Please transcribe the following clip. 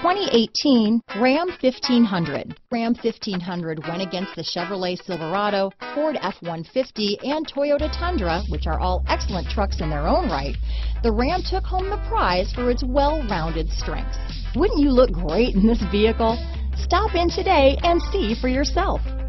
2018 Ram 1500. Ram 1500 went against the Chevrolet Silverado, Ford F-150, and Toyota Tundra, which are all excellent trucks in their own right. The Ram took home the prize for its well-rounded strengths. Wouldn't you look great in this vehicle? Stop in today and see for yourself.